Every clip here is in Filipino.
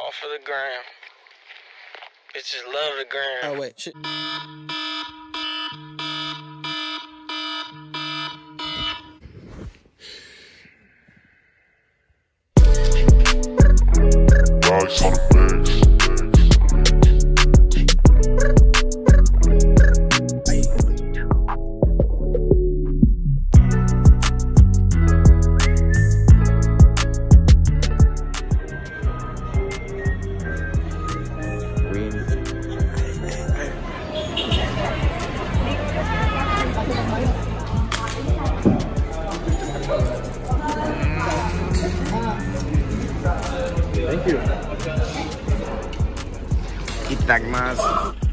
All for the gram. Bitches love the gram. Oh wait, shit. Dogs on the bass. Thank you. Itagmasu.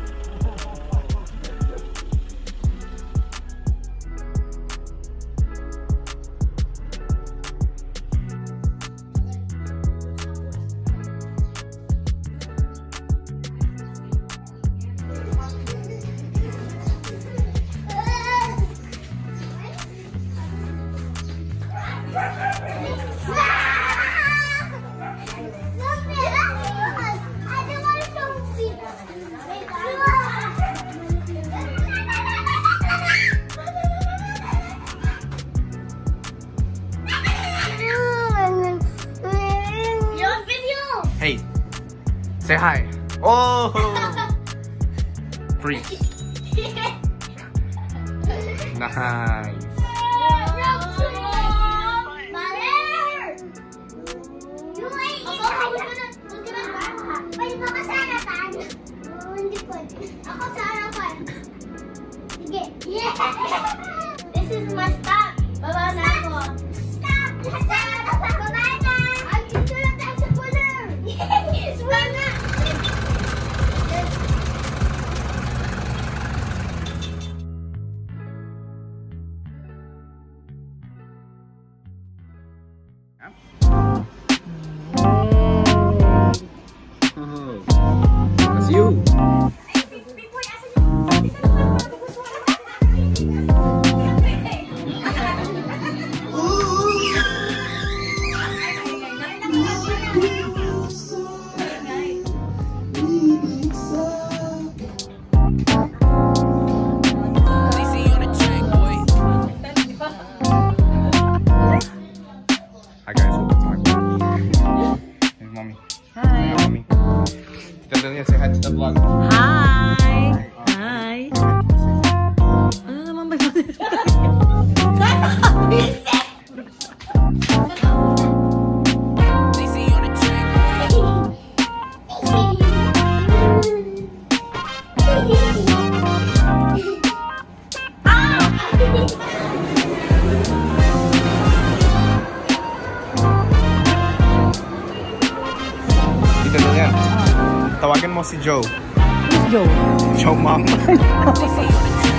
Hey, say hi. Oh, freak. Nice. This is my stop. Baba na ako. Stop! Stop! Baba na! Dito lang tayo sa corner. Yes! Baba na! That's you. Hi guys, welcome to my vlog. Here's mommy. Hi. Hi mommy. Tita Lilia, say hi to the vlog. Hi. Hi. Ano naman ba yun? Tita Lilia, tawagan mo si Joe. Who's Joe? Joe mom.